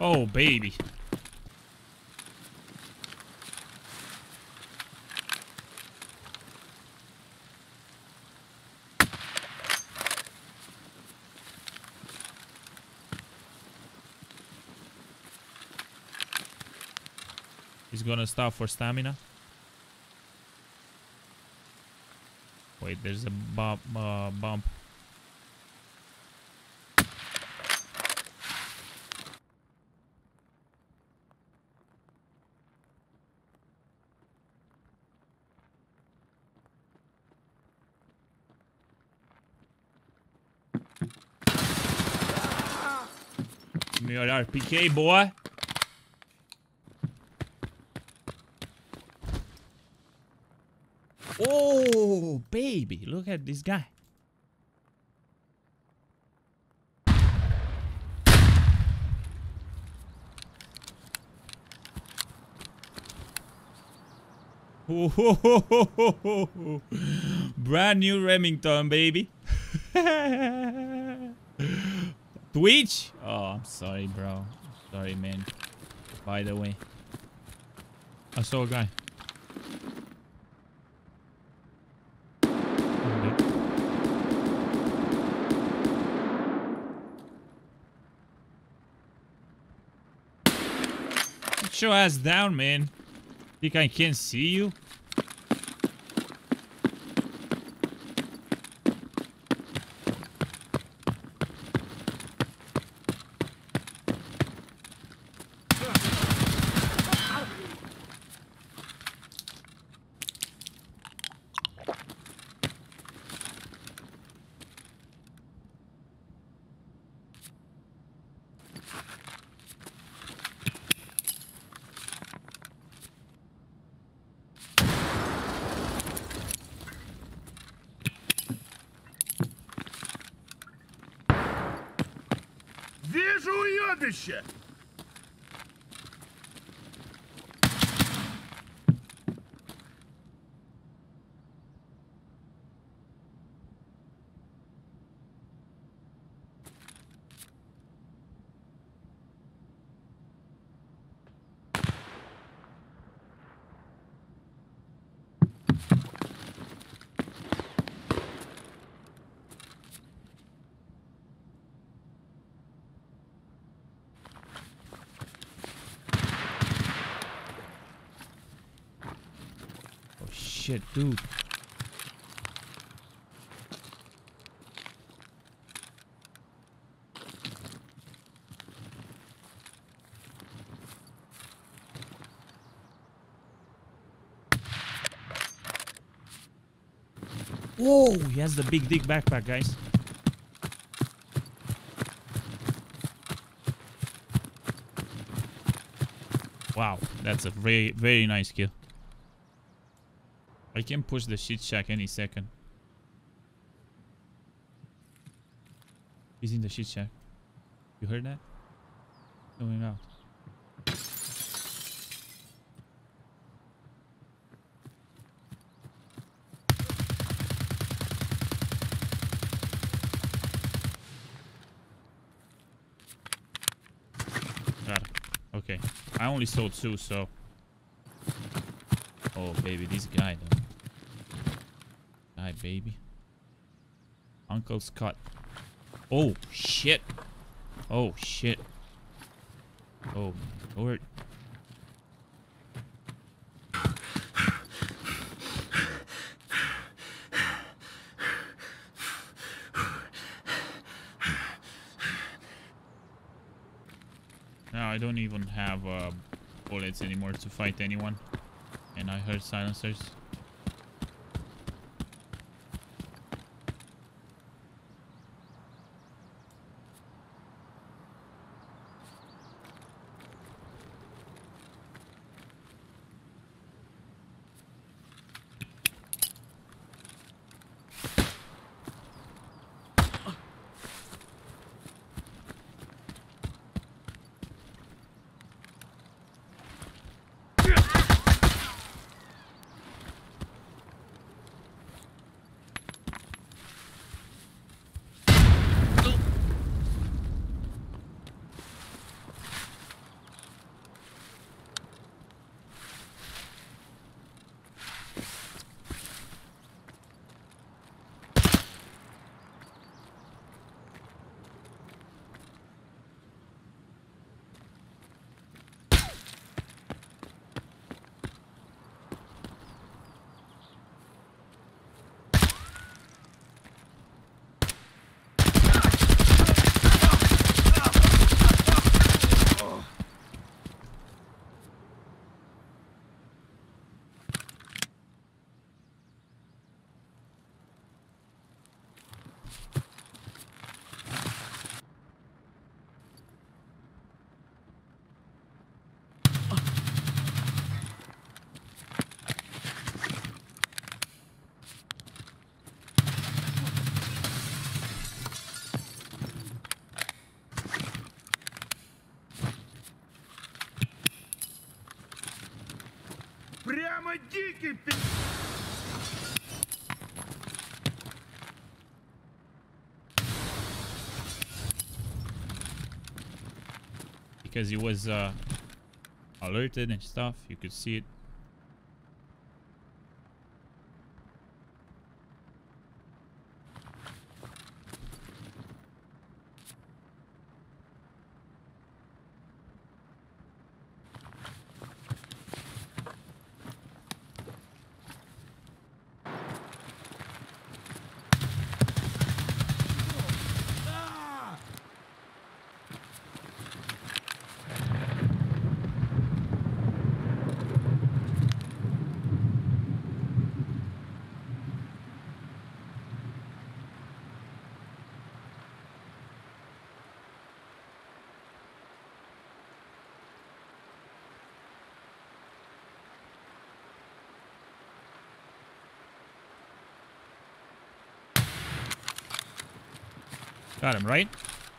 Oh, baby. He's gonna stop for stamina. Wait, there's a bump. Give me your RPK, boy. Oh, baby. Look at this guy. Oh, brand new Remington, baby. Twitch? Oh, I'm sorry, bro. Sorry, man. By the way, I saw a guy. Get your ass down, man. Think I can't see you? Вижу уебище! Shit, dude. Whoa, he has the big dick backpack, guys. Wow, that's a very, very nice kill. I can push the shit shack any second. He's in the shit shack. You heard that? Going out. Got it. Okay. I only saw two, so. Oh, baby, this guy, though. Hi, baby. Uncle Scott. Oh, shit. Oh, shit. Oh, Lord. Now I don't even have bullets anymore to fight anyone. And I heard silencers. because he was alerted and stuff. You could see it. Got him, right?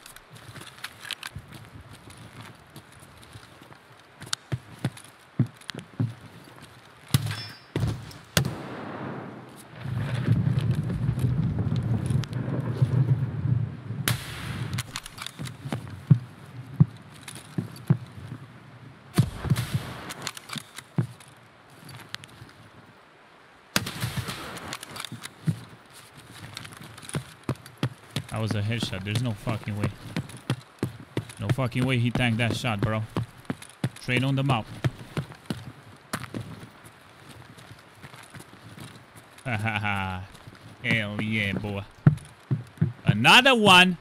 That was a headshot. There's no fucking way. No fucking way he tanked that shot, bro. Straight on the mouth. Ha ha ha. Hell yeah, boy. Another one.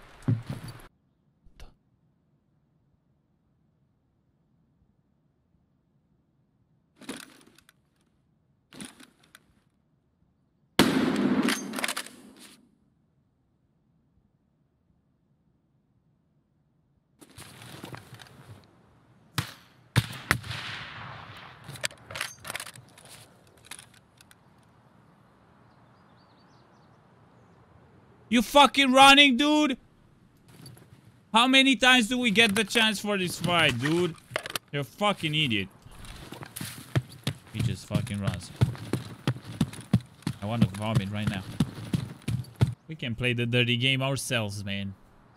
You fucking running, dude? How many times do we get the chance for this fight, dude? You're a fucking idiot. He just fucking runs. I want to vomit right now. We can play the dirty game ourselves, man.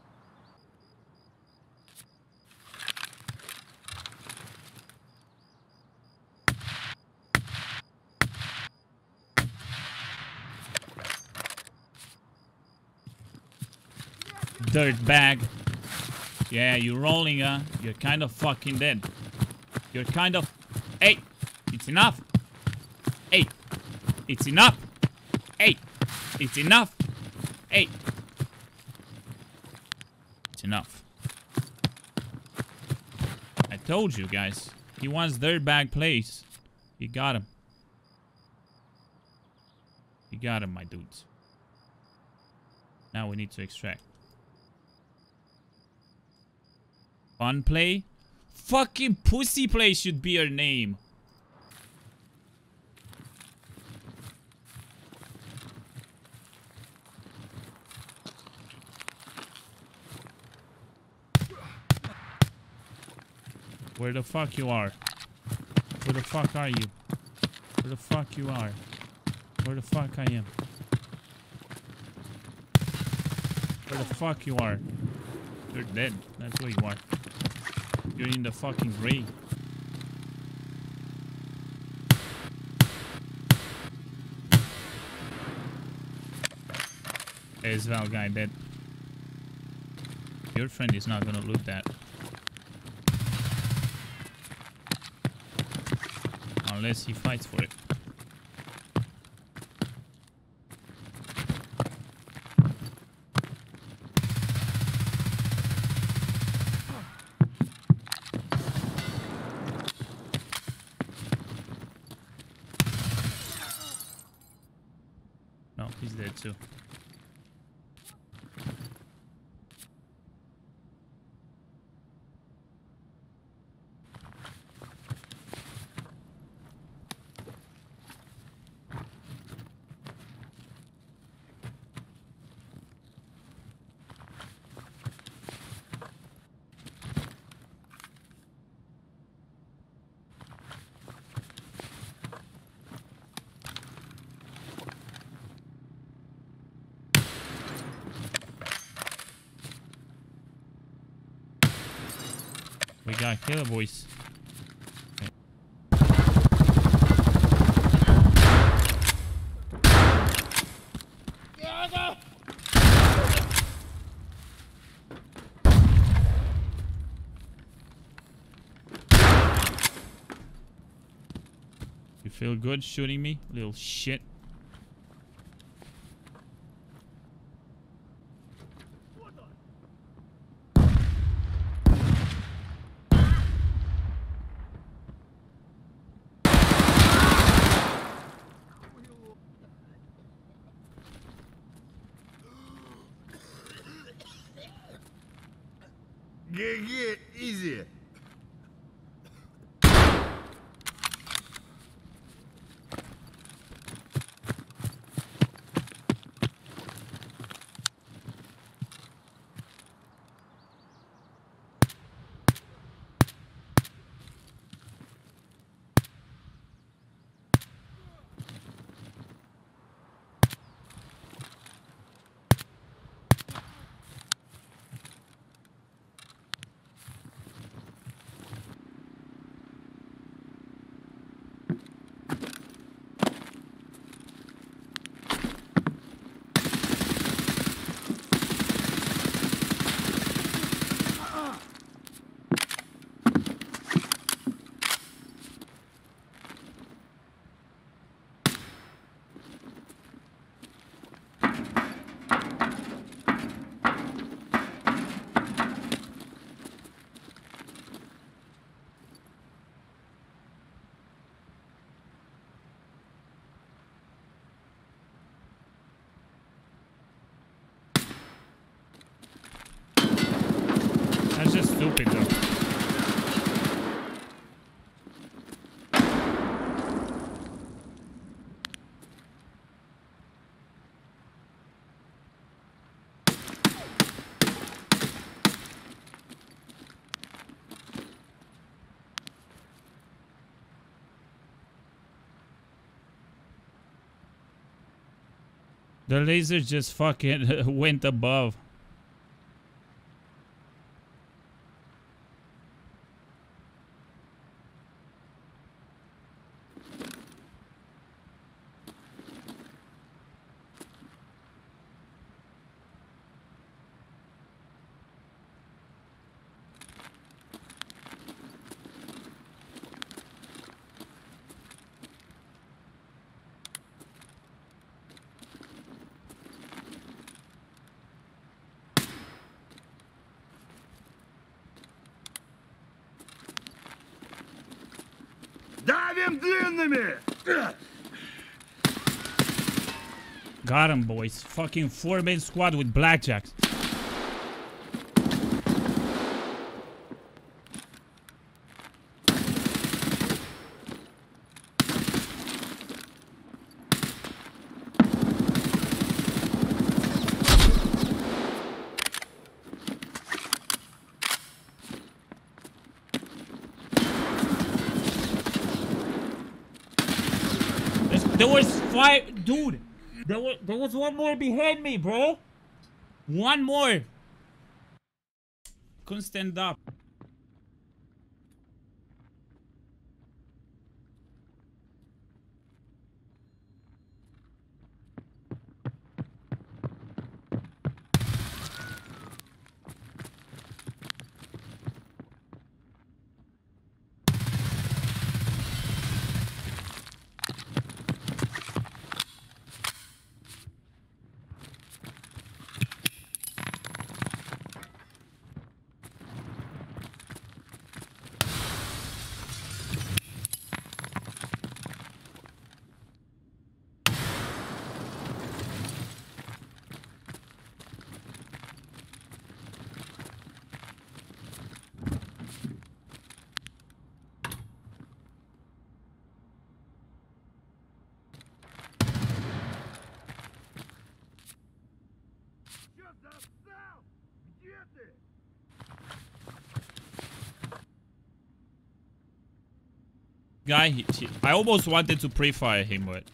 Dirt bag. Yeah, you're rolling, huh? You're kind of fucking dead. You're kind of... Hey! It's enough! Hey! It's enough! Hey! It's enough! Hey! It's enough. I told you guys. He wants dirt bag plays. You got him. You got him, my dudes. Now we need to extract. Fun play? Fucking pussy play should be her name. Where the fuck you are? Where the fuck are you? Where the fuck you are? Where the fuck I am? Where the fuck you are? You're dead. That's where you are. You're in the fucking grave. There's Val guy dead. Your friend is not gonna loot that. Unless he fights for it. No, he's dead too. We got killer boys. You feel good shooting me, little shit? GG, easy. That's just stupid though. The laser just fucking went above. Давим длинными! Got him, boys. Fucking 4-man squad with blackjacks. There was 5, dude. There was one more behind me, bro. One more. Couldn't stand up. Где ты? Guy, I almost wanted to pre-fire him, but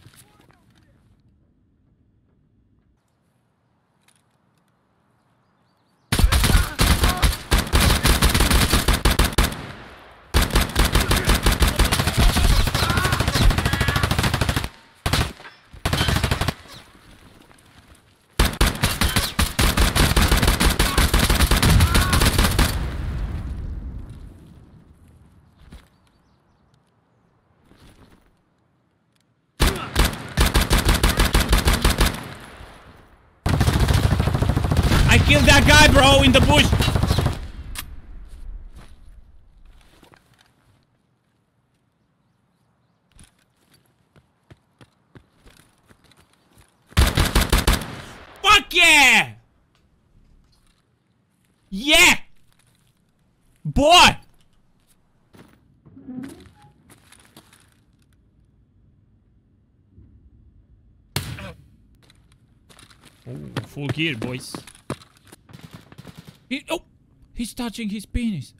Kill that guy, bro, in the bush. Fuck yeah! Yeah! Boy! Oh, full gear, boys. Oh! He's touching his penis.